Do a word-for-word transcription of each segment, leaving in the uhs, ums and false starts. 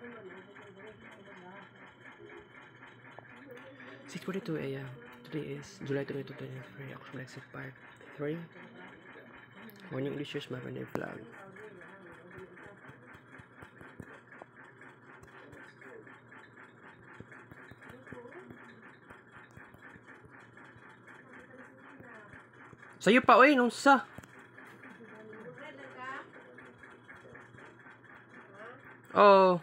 six forty-two a m Today is July twenty-second, twenty twenty-three. Ako sa Exit Part three. Morning Englishers, my friend vlog. Sa'yo pa, oy, nung sa. Oo. Oh.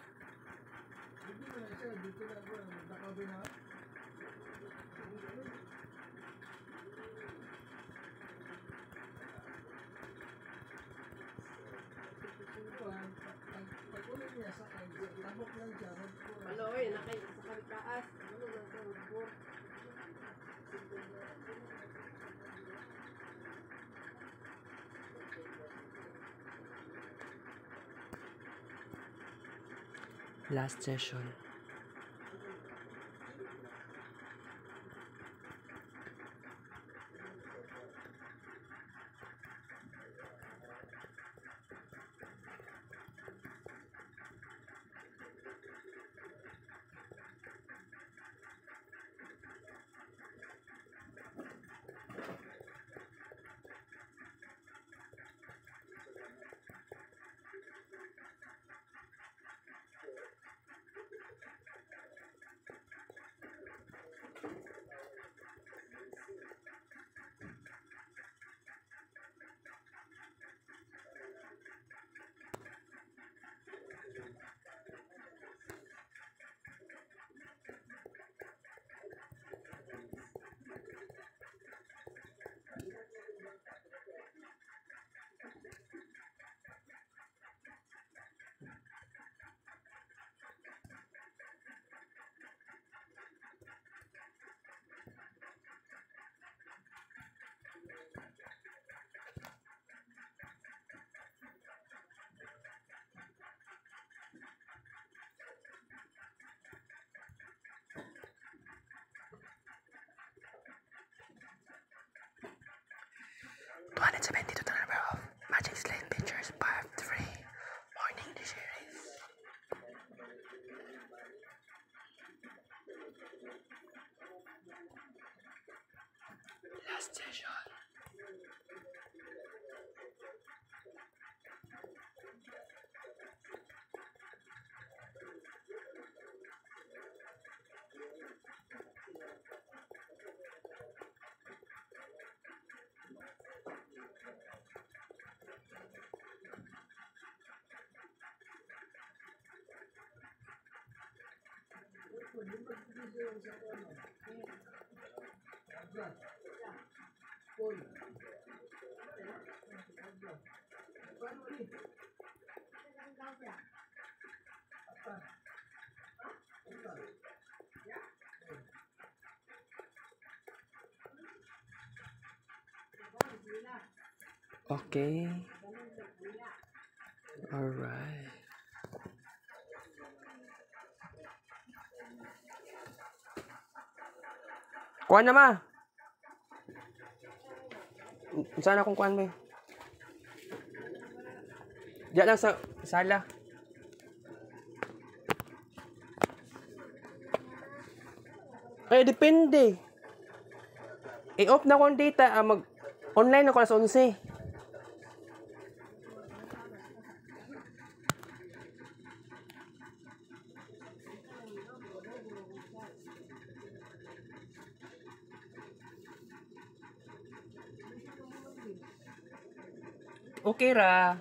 Aloy, nakay sa kalitaas. Ano lang ka report? Last session. two hundred seventy-two the number of Magic Slate Pictures Part three. Morning the series. Last session. Okay. Alright. Kuha na ma. Saan akong kuha mo? Diyan lang sa sala. Eh, depende. I-off na ko ang data. Ah, mag-online ako alas onse. Okay ra.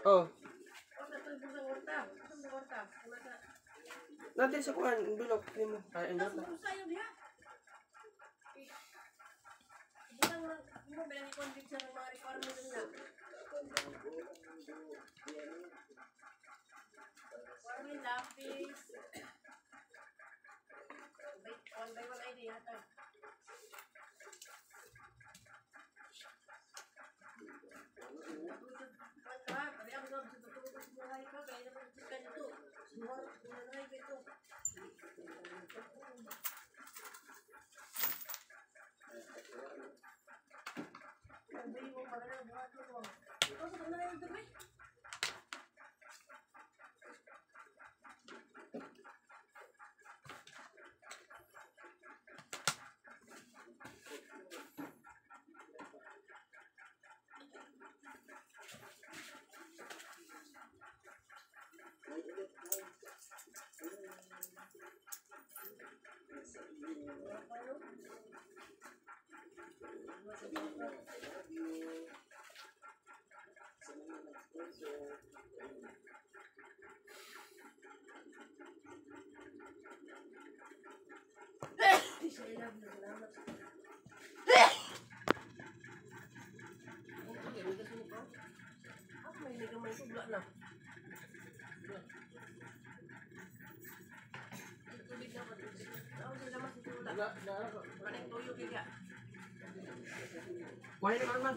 Oh, Oh, natulog mo sa kwarta. Saan sa kwarta? Wala sa... nanti sa kuhan, bilog. Hindi mo. Ay, Tapos enjoy na. mo sa'yo diha. Bilang mo, mo bilang i-convict sa mga requirement nila. Requirement, lapis. One by one I D yata. Kuhain naman man.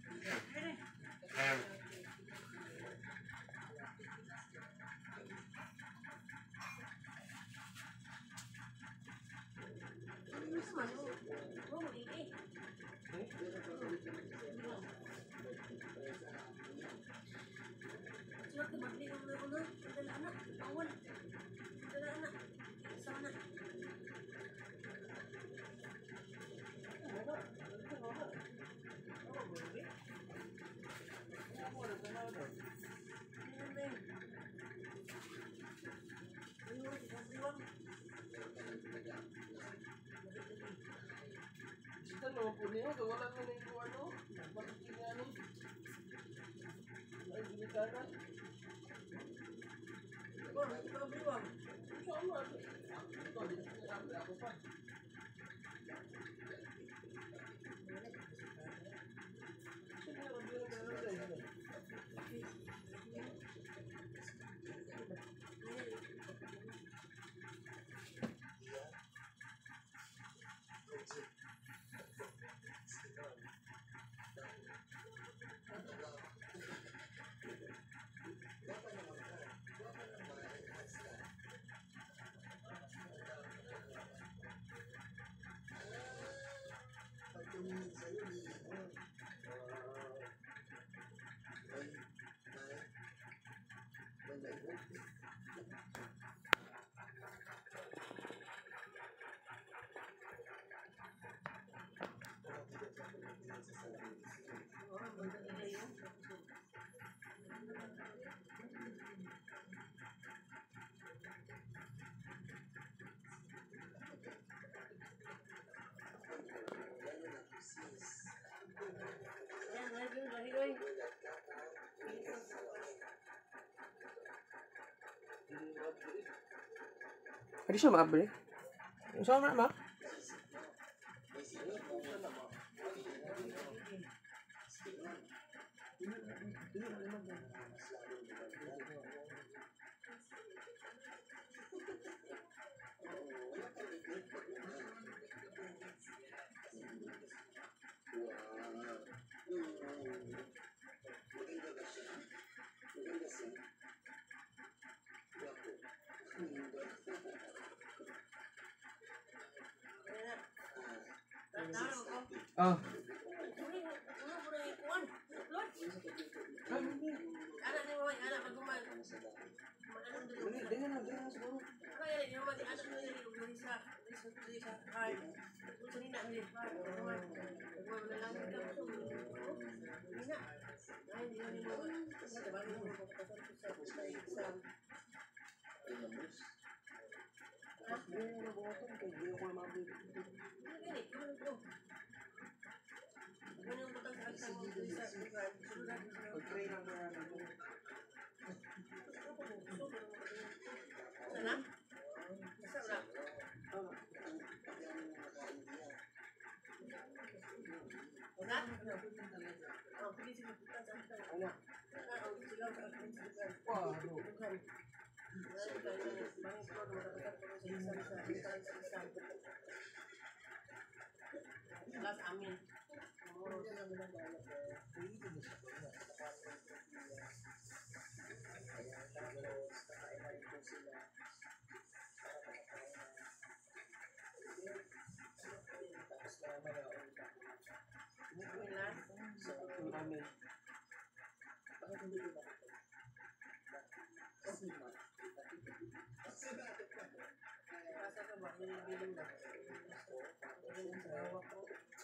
Ano po niya? Wala mo na yung ano? Bakit yung ano? Ay, ginikana? Wala, ito ka biwang. Sama. Ito, ako pa. Hindi siya makabili. Saan mo naman? Oh. Wala sa amin. Asa ka ba? Bilibiling na. Bilibiling sa hawak ko.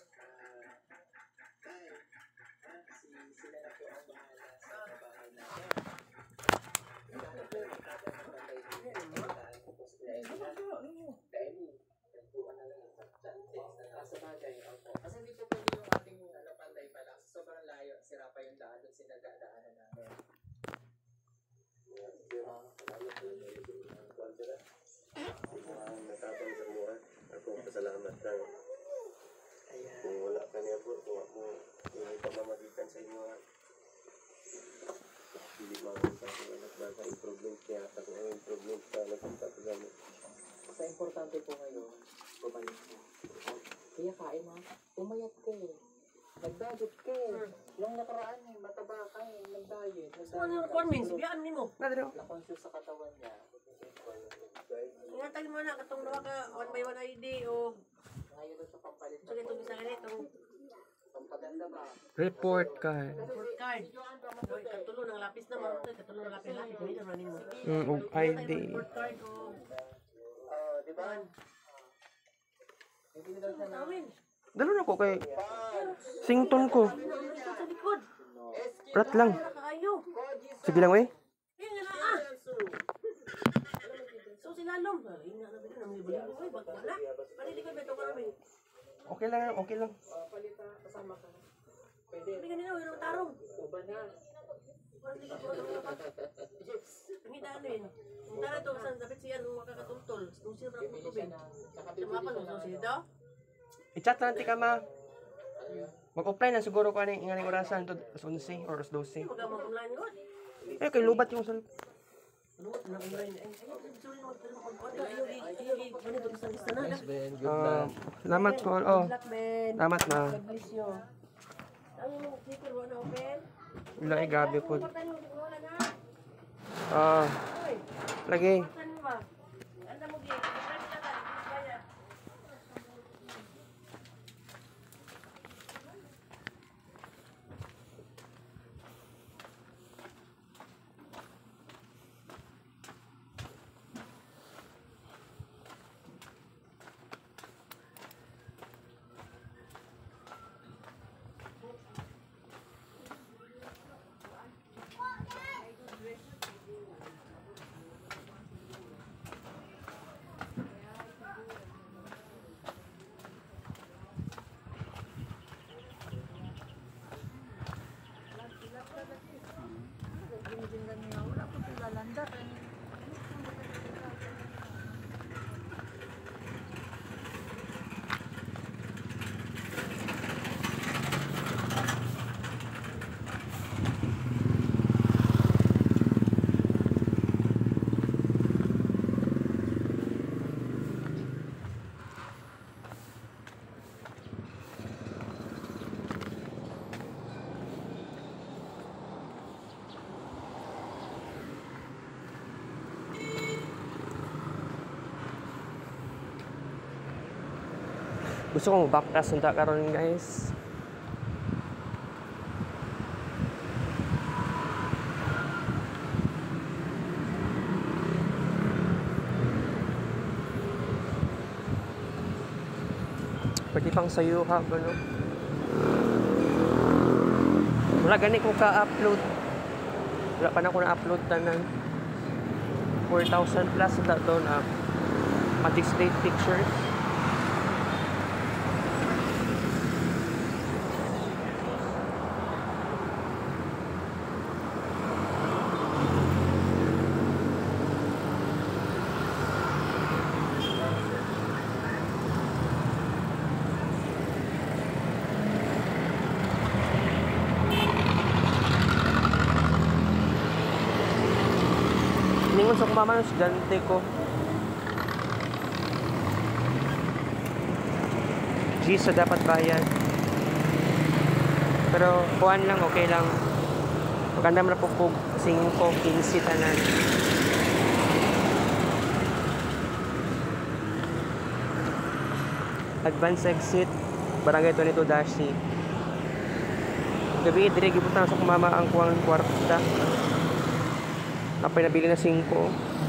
Kasi dito pwede yung ating ano, panday pa lang. Sobrang layo. Sira pa yung daan doon sinagdaanan namin. Natapang sa buwan. Ako pasalamat lang. Kung wala ka niya po, kung ako hindi pa mamagitan sa inyo, hindi mawag sa aking anak ba sa improvement niya at ako ang improvement sa nagpunta ko gano'n. Sa importante po ngayon, bumalik mo. Kaya kain ha, umayat ka eh. Nag-diet ka eh. Nung nakaraan eh, mataba ka eh. Nag-diet. Ano yung requirements? Biyaan ni mo. Nadro. Na-conscious sa katawan niya. Ingatan mo na, katong nawa ka, one by one I D o Ngayon doon sa pampalit. so itong isa ganit, itong Pampaganda ba? Report card. report card. Oy, katulo ng lapis na mo. Katulo ng lapis lapis. Ganito na rin mo. Mm, og I D. Report card o Ah, di ba? Hindi daw siya na. tawin. Dalo na ko kay sington ko. Sa likod. Rat lang. Nakaayo. Sige lang, wey. Ayun nga na ah. So silalom. Ay, nga na bigyan. Namibulong ko. Ay, ba't wala? Panilikod ba ito ka namin? Okay lang, okay lang. Ah, palita, kasama ka. Pwede. Bigyan nila. Huwag tarong. Uba na. Ang idalin. Kung tara ito, saan dapat siya nung makakatultol. Nung siya parang Bibili siya tubig. ng... Tsaka bibili Tumapan siya mo sa ng... siya daw. I-chat na natin ka, ma. Ano yun? Mag-apply na siguro ko aning ingaling orasan to as eleven or as twelve. Huwag mo online god. Eh, kay lubat yung sa... Ano mo na online? Ay, sorry mo. Ayaw, ayaw, ayaw, ganito isa lista na. Ah, salamat ko. Oh, Black Ben. salamat, ma. God bless you. Ano mo, sticker mo na open? Wala ay gabi po. Pagkatan mo, wala na. Ah, Oy, lagi. pagkatan mo ba? Anda mo, Gay. Pagkatan ka ta. Kaya. Gusto kong backpass unta karon guys. Pwede pang sayo ha, ano? Wala gani ko ka-upload. Wala pa na ako na-upload tanan. four thousand plus na doon ah. Ma-display pictures. Ningon sa kumama ng estudyante ko. G sa dapat bayad. Pero kuan lang, okay lang. Maganda man po po singko, quince tanan. Advance exit, Barangay twenty-two Dashi. Gabi, dire gibutan sa kumama ang kuwang kwarta. Napay nabili na singko.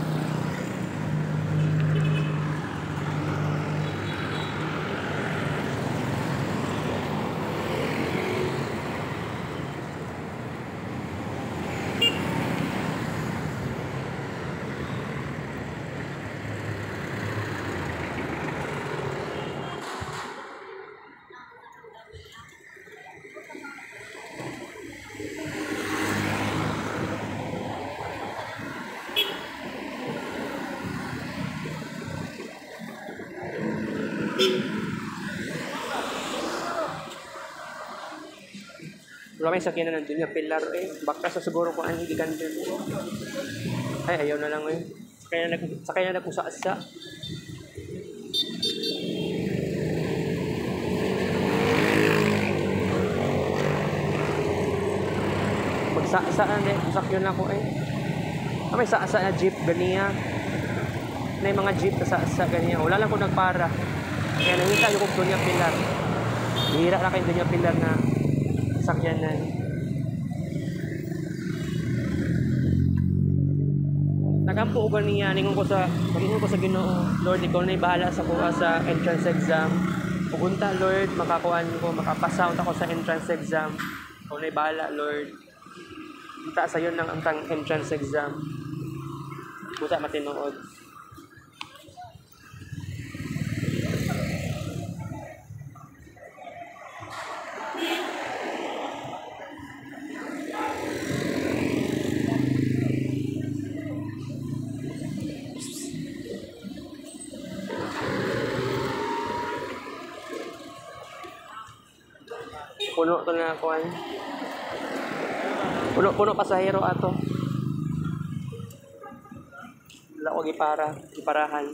Wala may sakyan na nandun yung pilar eh. Baka sa siguro kung ano hindi ganda. Ay, ayaw na lang eh. Sakay na, sakay na na kung sa-asa. Magsa-asa na eh. Sakyan na ko eh. Ah, may sa-asa na jeep ganiya. May mga jeep na sa-asa ganiya. Wala lang ko nagpara. Kaya nangita yung kung doon yung pilar. Hihira na kayo doon yung pilar na sakyanan. Nagampo ko niya, ningon ko sa, ningon ko sa Ginoo, Lord, ikaw na'y bahala sa kuha sa entrance exam. Pupunta, Lord, makakuhan ko, makapasound ako sa entrance exam. Ikaw na'y bahala, Lord. Punta sa yun ng antang entrance exam. Punta matinood. Puno to na kuan. Puno-puno pasahero ato. Wala ko gipara, giparahan.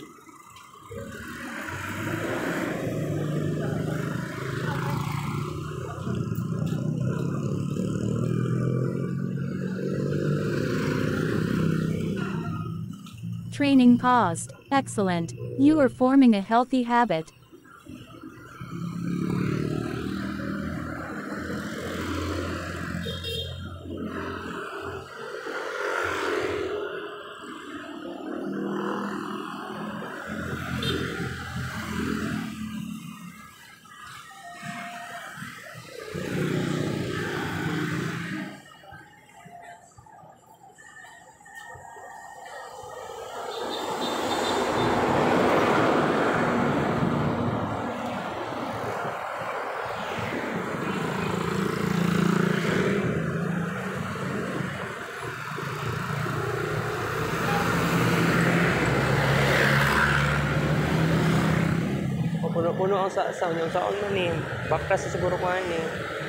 Training paused. Excellent. You are forming a healthy habit. Puno-puno ang sa sa yung saon man eh. Baka sa siguro ko eh.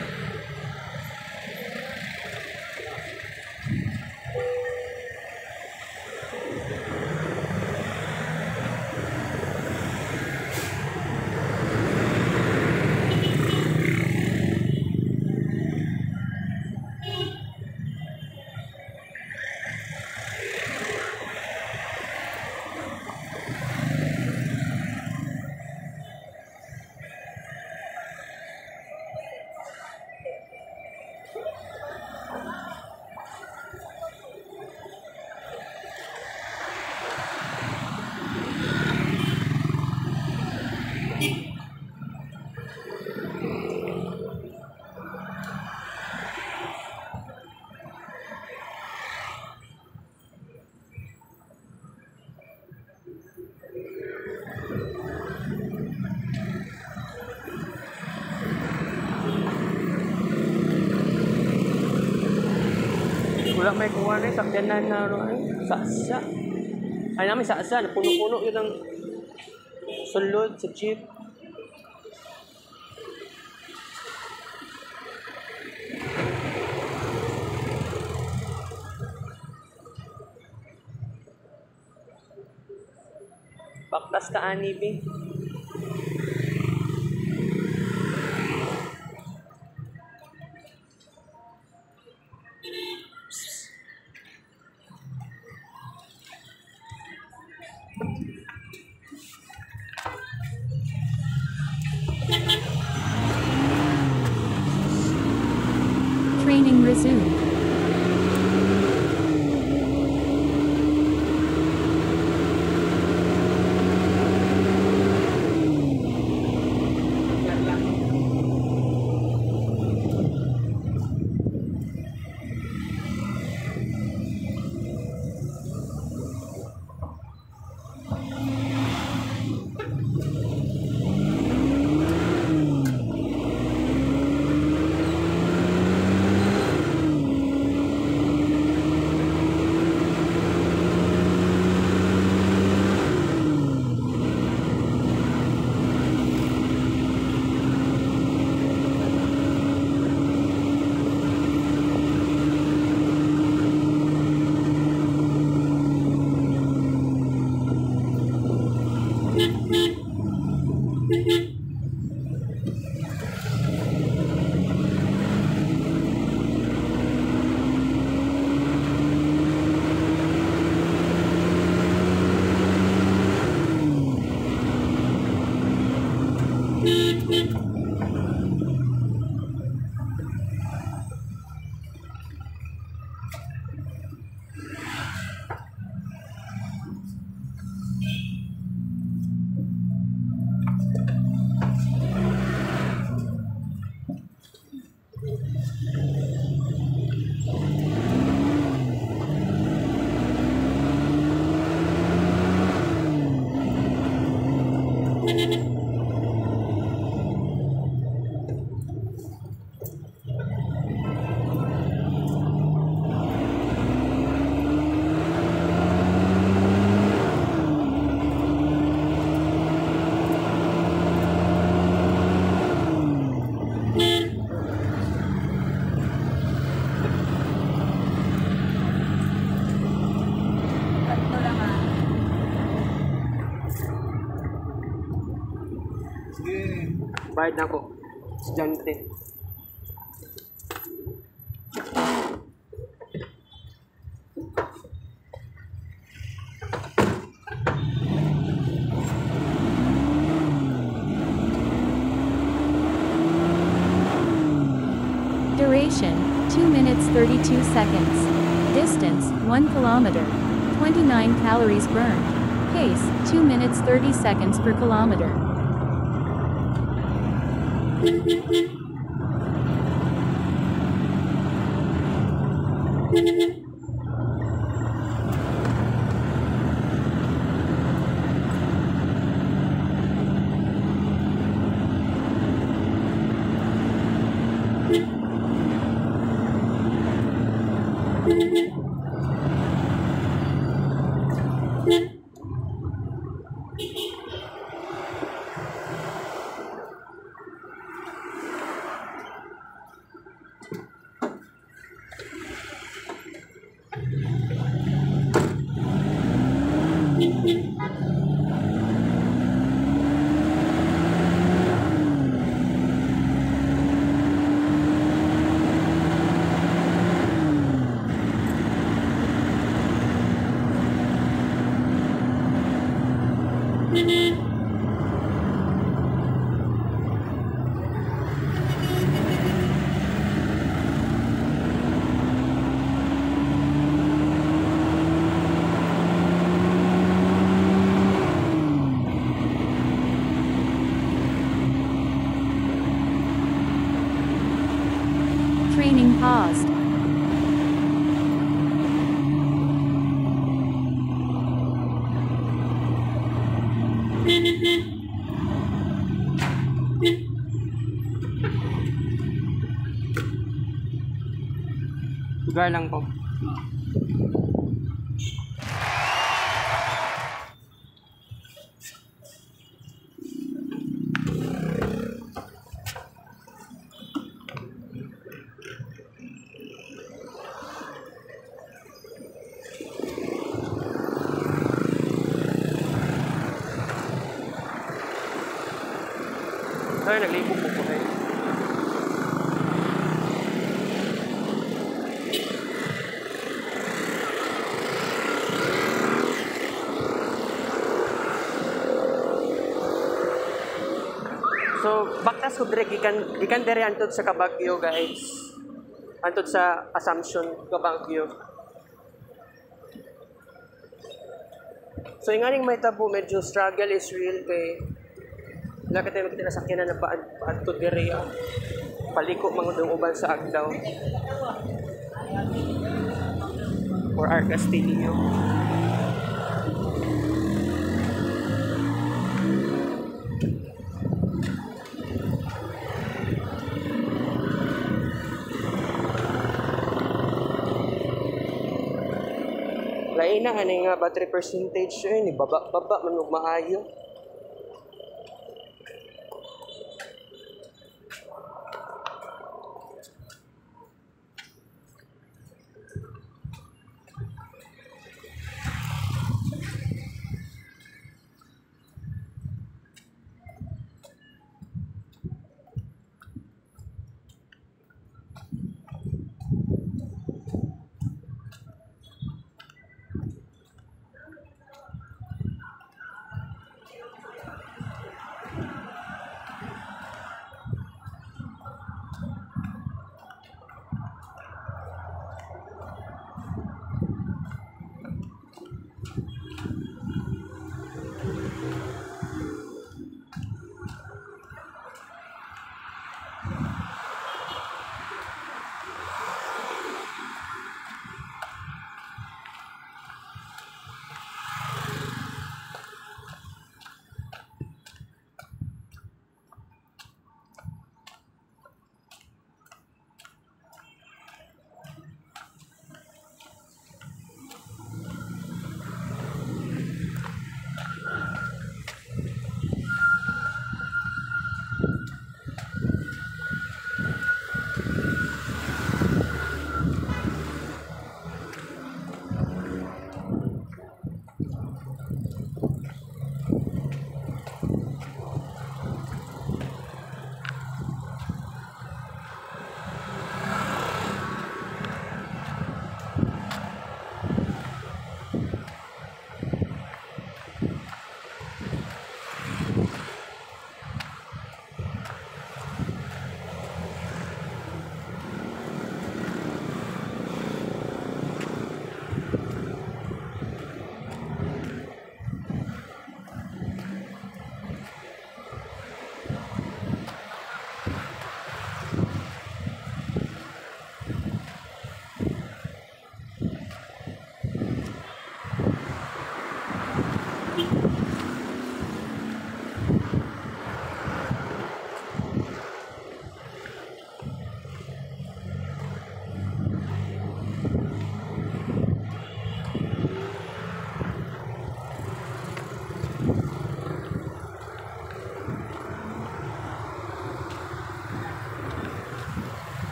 Wala may kuha na sakyanan na ano ay sa-sa. Ay namin sa-sa, puno-puno yun ang sulod sa jeep. Baktas ka ani, be. resumed. Bayad na ako. Estudyante. Duration, two minutes thirty-two seconds. Distance, one kilometer. twenty-nine calories burned. Pace, two minutes thirty seconds per kilometer. Training paused. Lugar lang po. Ay, naglipog po po kayo. So, baktas ko direk gikan gikan dere antud sa Kabagyo, guys. antod sa Assumption, Kabangyo. So yung aning may tabo, medyo struggle is real kay wala ka tayo makita na sakyanan na paantod dire ah. Paliko mga dong uban sa Agdaw or Ar Castillo. Lain na ano nga battery percentage yun, baba-baba man ug maayo.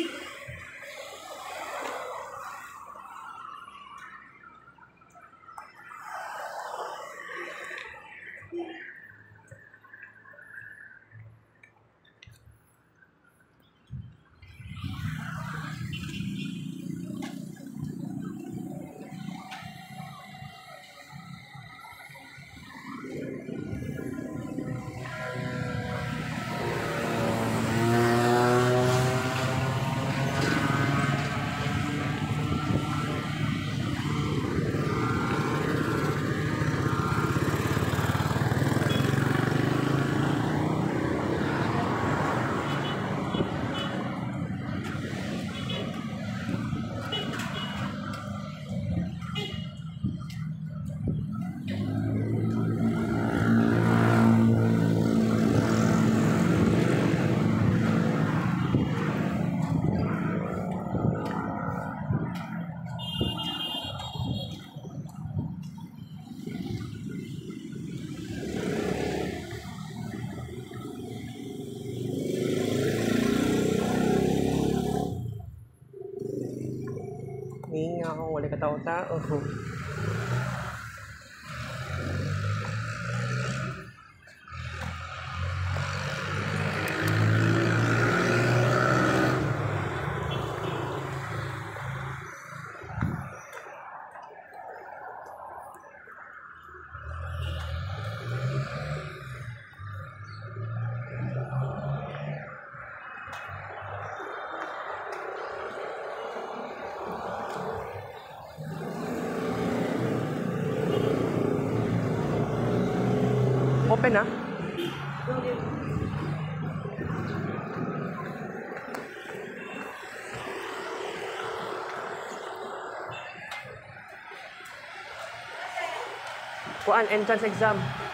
Ngaw, wala ka tao-tao. Open na. Kuan, entrance exam.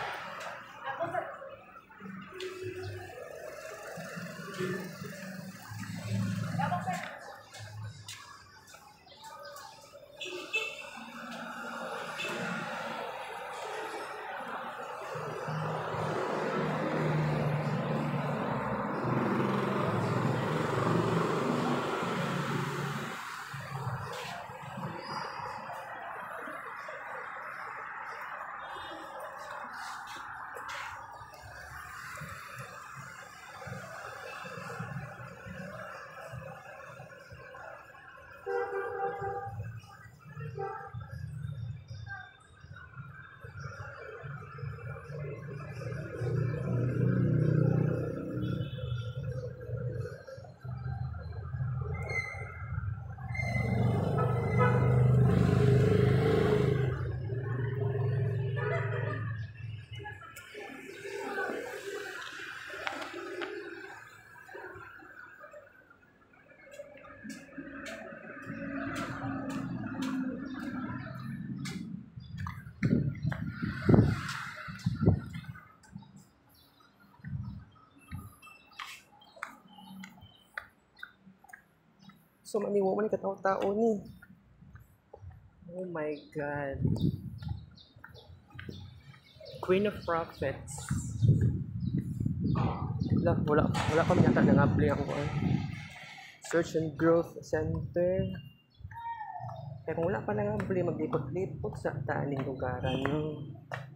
So, maniwo man katao-tao ni. Oh my God. Queen of Prophets. Wala, wala, wala kami yata nang-apply ako. Eh. Search and Growth Center. Kaya kung wala pa nang-apply, maglipot-lipot sa taaning lugaran. No?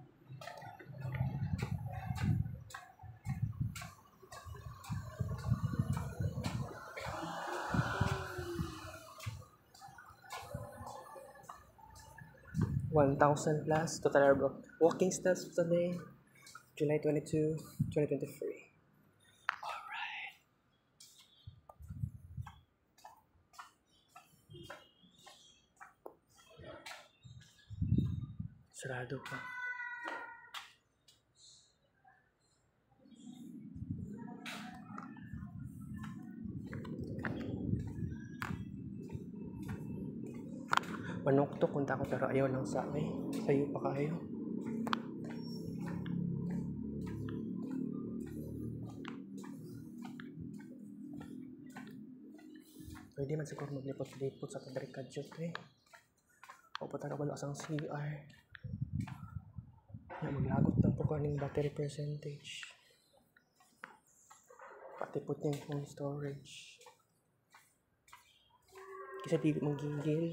one thousand plus total book. Walking stats for today, July twenty-second, twenty twenty-three. Alright. Sarado pa. Manok to, punta ko pero ayaw lang sa akin. Sa'yo pa kayo. Pwede man siguro maglipot-lipot sa tadarikadjot eh. O patara wala sang C R. Ya, maglagot lang po kaning battery percentage. Pati puting phone storage. Kasi pili mong gigil.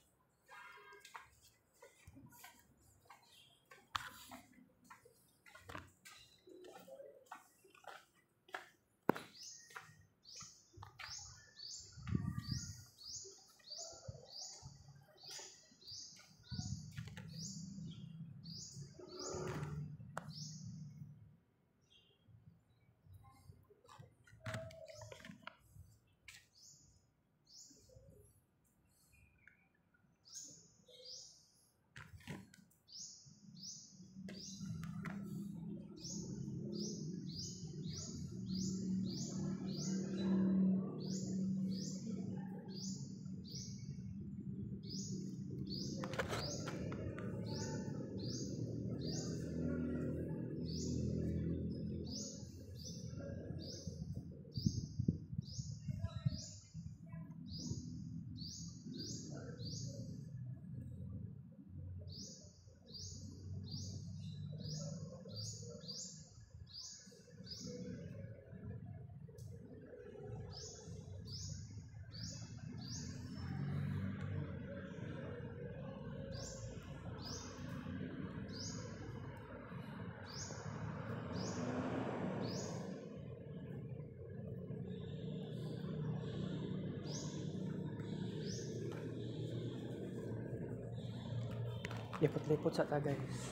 Lipot-lipot sa ta guys.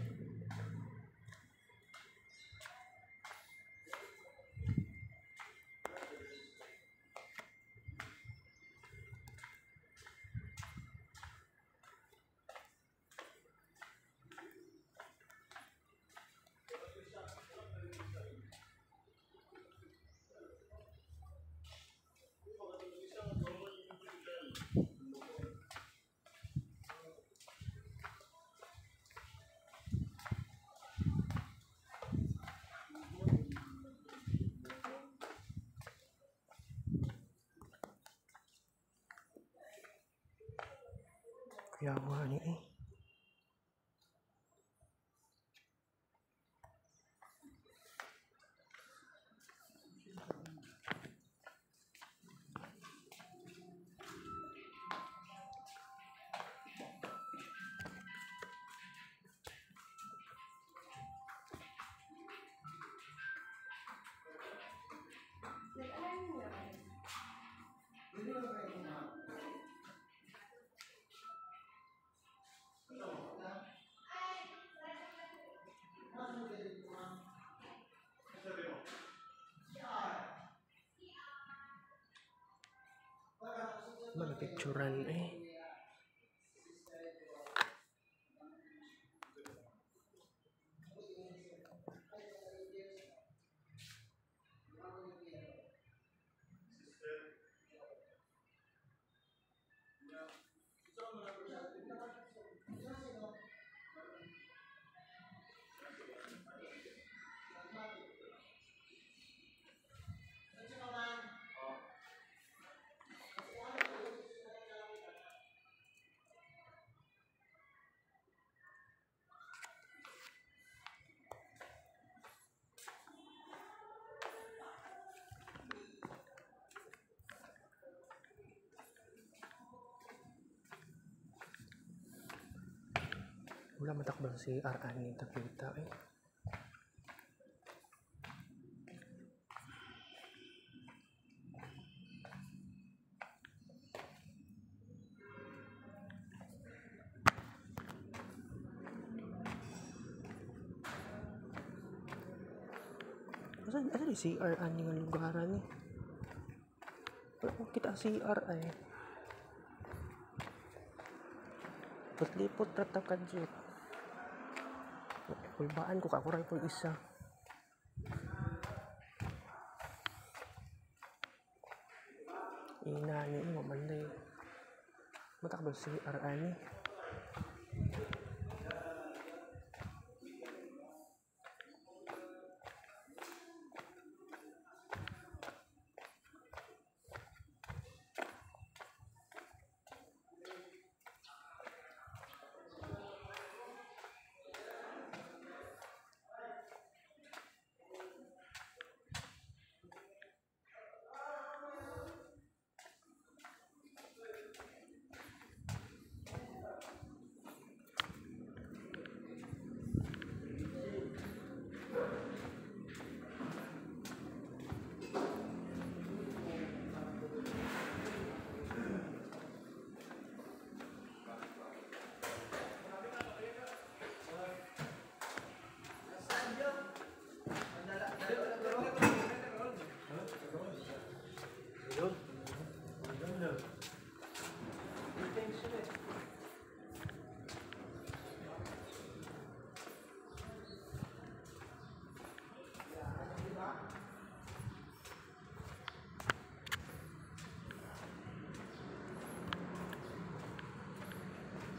Kaya nga ni eh. Mga picturean eh. Wala matakbang si R A ni Tapita eh. Asan, asan ni C R ani nga lugaran eh? Wala ko kita C R ay. Lipot ratap kadjut. Kulbaan ko kakuray po isa. Inani mo manday. Matakbal si R ani.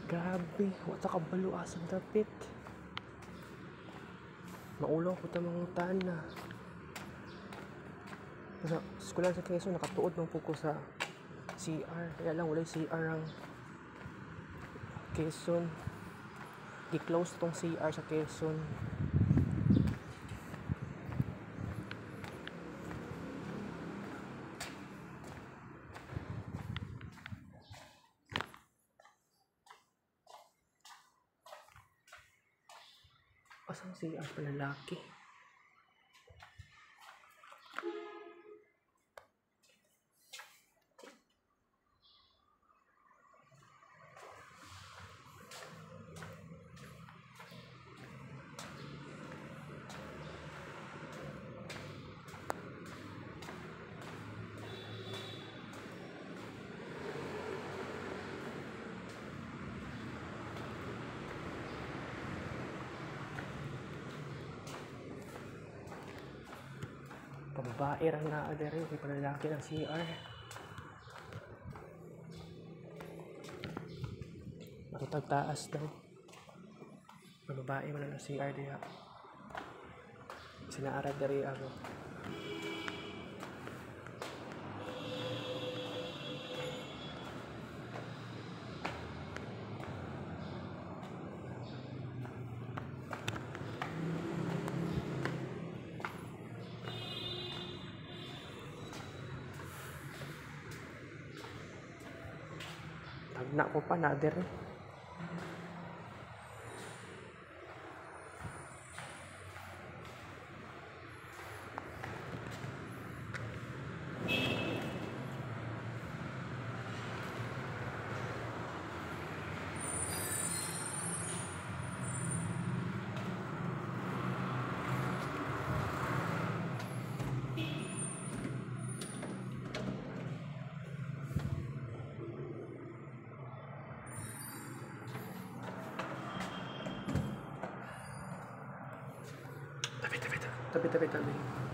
Grabe, wata kabalo asang dapit. Maulaw ko tamangutan na. Sa eskwela sa Quezon, nakatuod ng po ko sa C R. Kaya lang, wala C R ang Quezon. Di-close tong C R sa Quezon. Asang C R pa lalaki? Pababae rang naa dere, may palalaki ng C R. Matutag taas daw. Pababae man ang C R diha. Sinaara dere ako. Tagna ko pa na dere. Tabi, tabi, tabi. Tabi, tabi, tabi.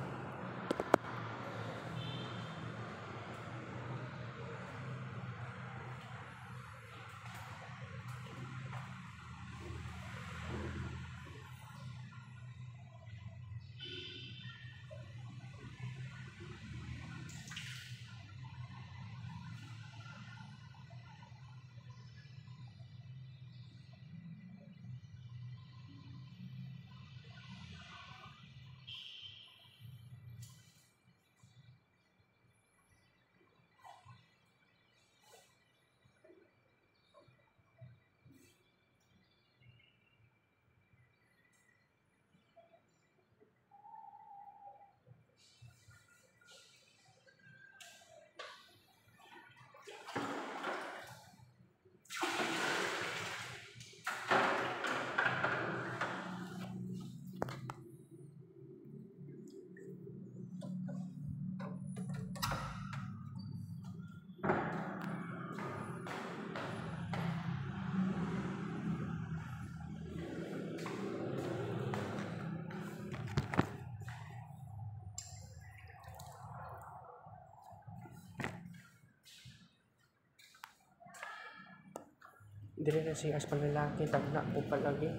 Dire na siya as panlalaki, tagna po palagi.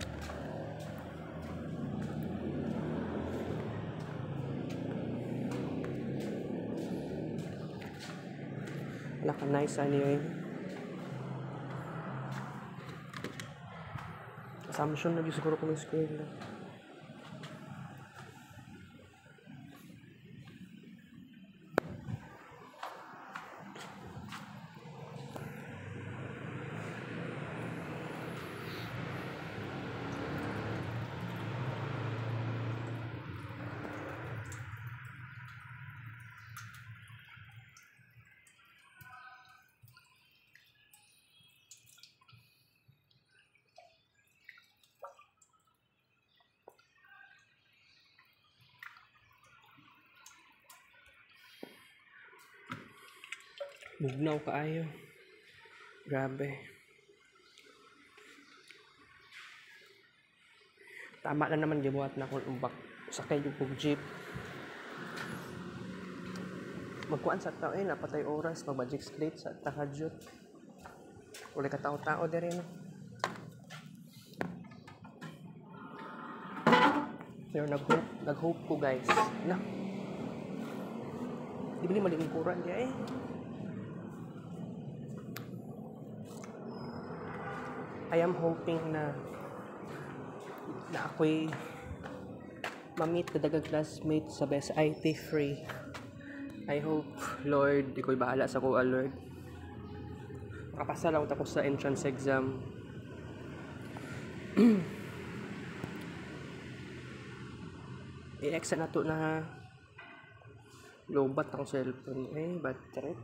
Naka-nice anyway. Assumption na siguro kung may school na. Bugnaw kaayo. Grabe. Tama na naman gibuhat na akong umbak. Sakay yung kong jeep. Magkuhan sa tao eh, napatay oras. Mag-magic straight sa Takadyot. Wala ka tao-tao din rin. Pero nag-hope, nag-hope ko guys. Na. Di ba ni malingkuran niya eh. I am hoping na na ako'y ma-meet na dagang classmate sa best I T free. I hope, Lord, iko'y bahala sa kuha, Lord. Makapasa lang ako sa entrance exam. I-exa na to na lobat ang cellphone. Eh, bad trip.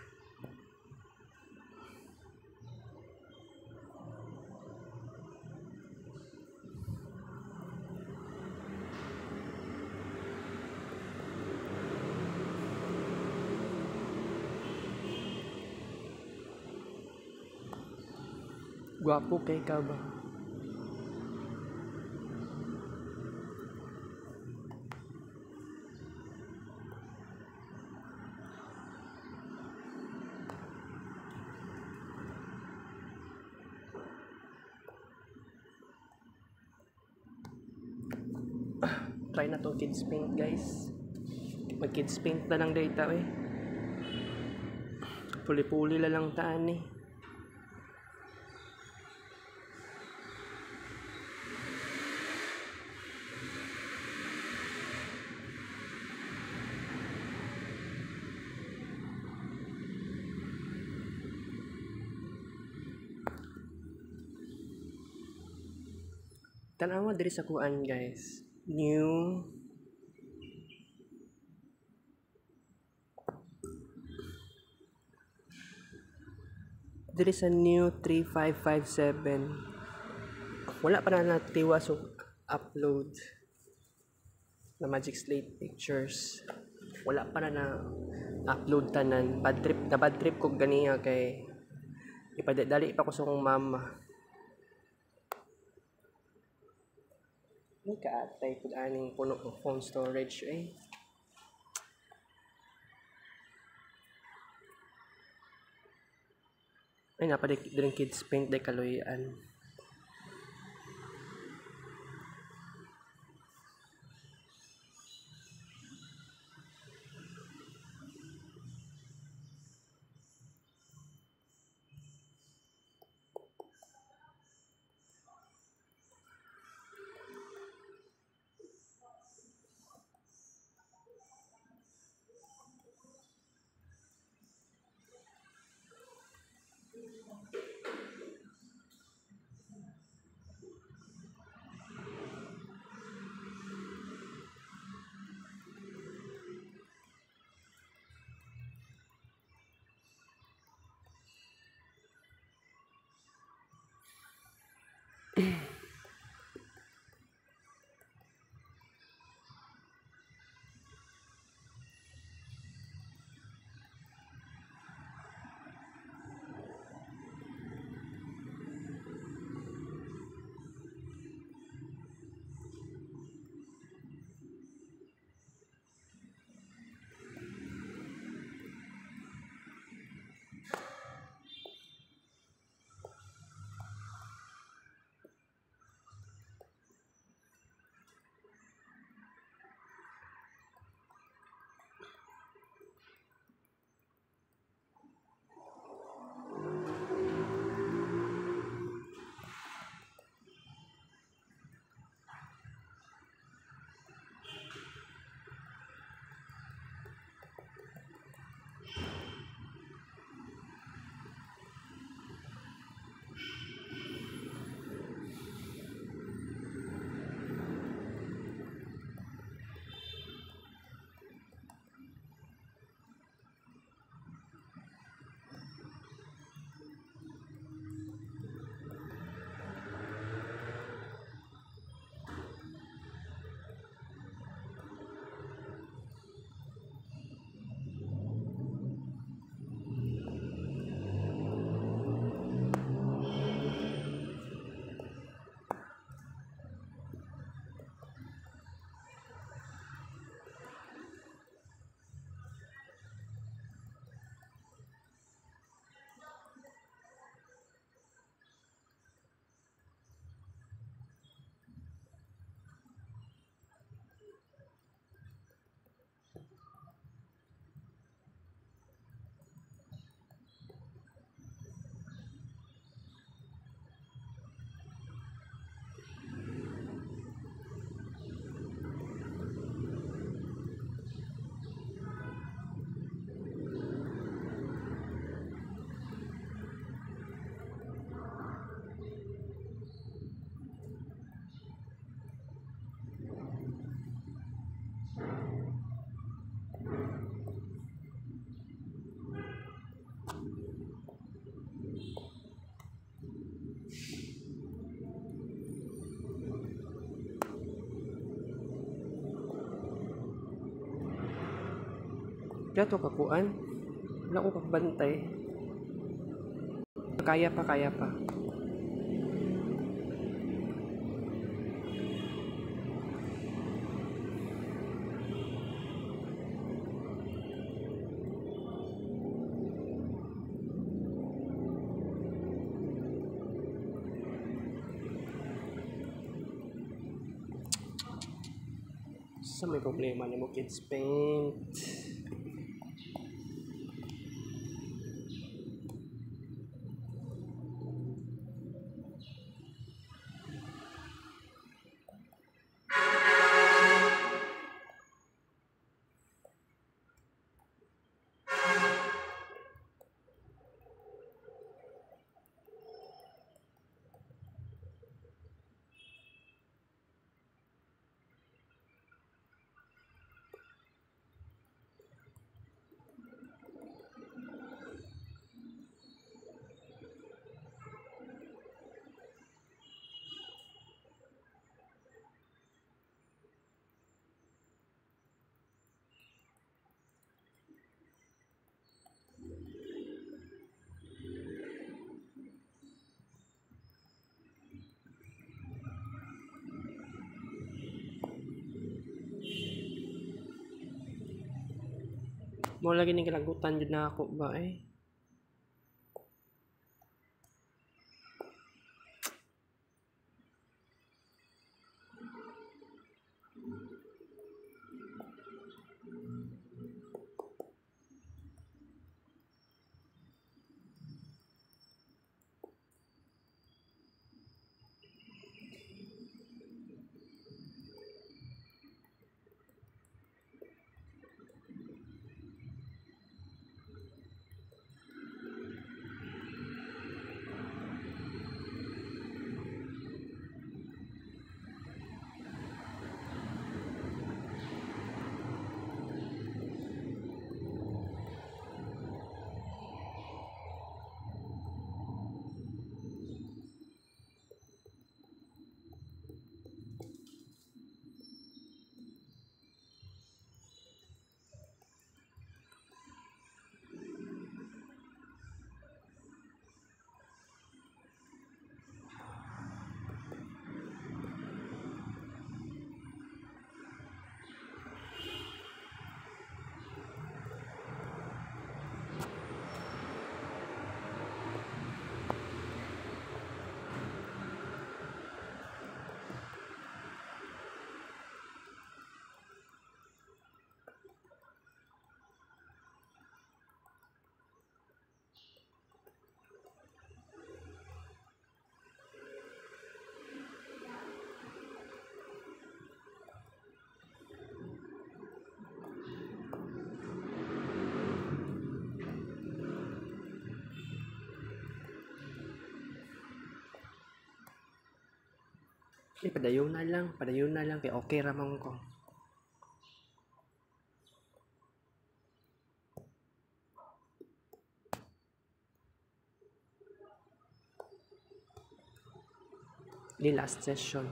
Gwapo kay ka ba? Try na to kids paint guys. Mag kids paint na lang data eh. Puli-puli la lang taan eh. Tanawa diri sa kuan guys. New diri sa new three five five seven. Wala pa na natiwa so upload na Magic Slate pictures. Wala pa na na upload tanan. Bad trip na bad trip ko ganiya kay ipadali pa ko sa kong mama. May kaatay kung aning puno ng phone storage eh. Ay napadik din kids paint day kaloyan. Kaya to kakuan. Wala ko kagbantay. Kaya pa, kaya pa. Sa may problema ni mo kids paint. Mo lagi ning kalagutan jud na ako ba eh. Eh, padayon na lang, padayon na lang, kay okay ramang ko. Di last session.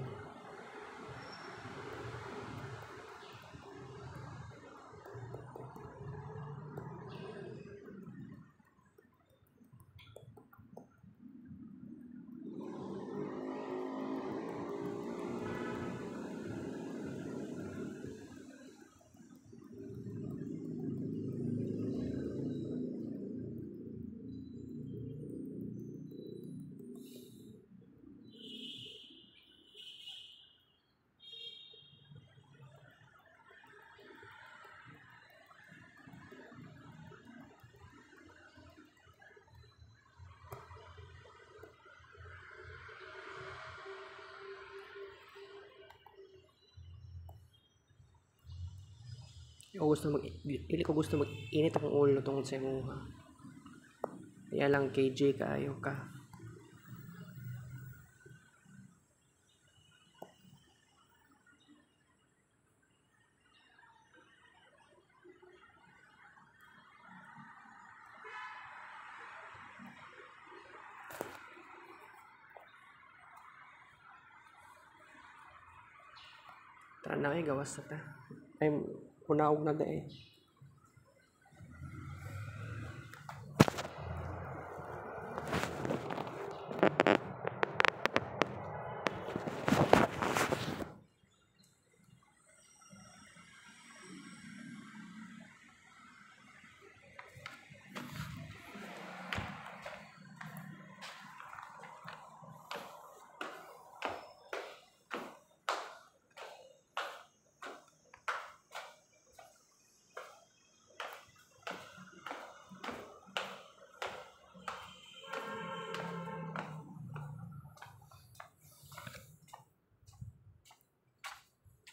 Ako gusto mag dili ko gusto mag-init akong ulo tungod sa imuha. Kaya lang K J kaayo ka. Tara na kayo, gawas na ta. Ay, punaog na da eh.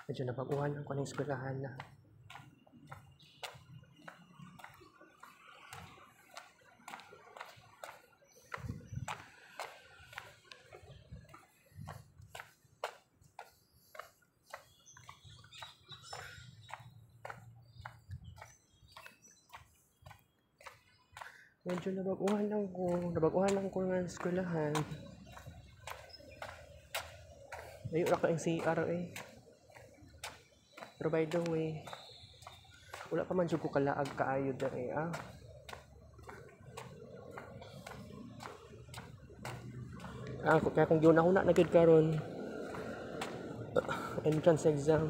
Medyo nabaguhan ang kuning eskwelahan na. Medyo nabaguhan lang ko. Nabaguhan lang ko ng eskwelahan. Layo na ka yung C R eh. Pero by the way, wala pa man dyan ko kalaag kaayo na eh ah. Ah, kaya kung yun ako na nagid karon entrance exam.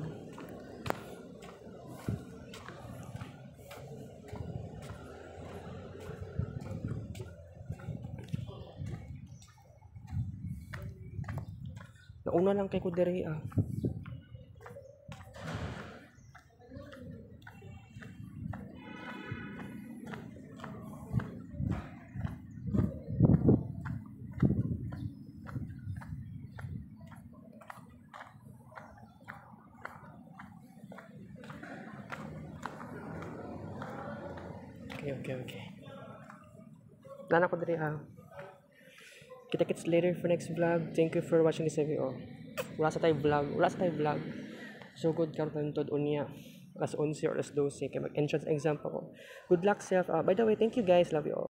Nauna lang kay ko diri ah. Okay, okay, okay. Nana ko diri ah. Kita-kits later for next vlog. Thank you for watching this video. Wala sa tayo vlog. Wala sa tayo vlog. So good karon tod unya. Alas eleven or alas twelve kay mag-entrance exam pa ko. Good luck self. Uh, by the way, thank you guys. Love you all.